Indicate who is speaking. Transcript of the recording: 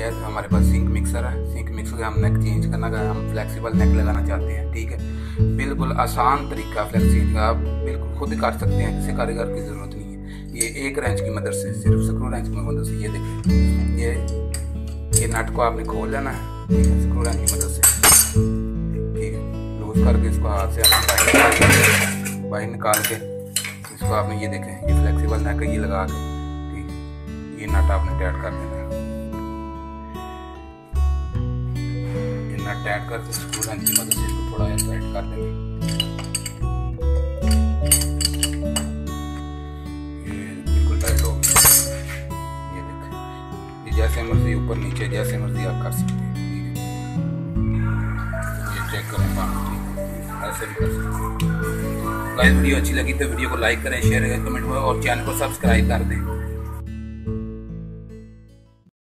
Speaker 1: है हमारे पास सिंक मिक्सर है। सिंक मिक्सर हम नेक चेंज करना है, हम फ्लेक्सिबल नेक लगाना चाहते हैं, ठीक है। बिल्कुल आसान तरीका फ्लेक्स चेंज का, आप बिल्कुल खुद कर सकते हैं, किसी कारीगर की ज़रूरत नहीं है। ये एक रेंच की मदद से, सिर्फ स्क्रू रेंच की मदद से, ये देखिए ये नट को आपने खोल लेना है, ठीक है, स्क्रू रेंच की मदद से, ठीक है। लूज करके इसको हाथ से आपने बाहर निकाल के इसको आपने ये देखें, ये फ्लेक्सिबल नेक है, ये लगा के, ठीक है, ये नट आपने टाइट कर देना है। ये नट टाइट करके स्क्रू रेंच की मदद से इसको थोड़ा टाइट कर देना। ये बिल्कुल टाइट हो गया। ये देखें, ये जैसे मर्जी ऊपर नीचे जैसे मर्जी आप कर सकते हैं, ठीक है। ये चेक करें पानी, ठीक है, ऐसे भी कर सकते हैं। गाइस वीडियो अच्छी लगी तो वीडियो को लाइक करें, शेयर करें, कमेंट करें और चैनल को सब्सक्राइब कर दें।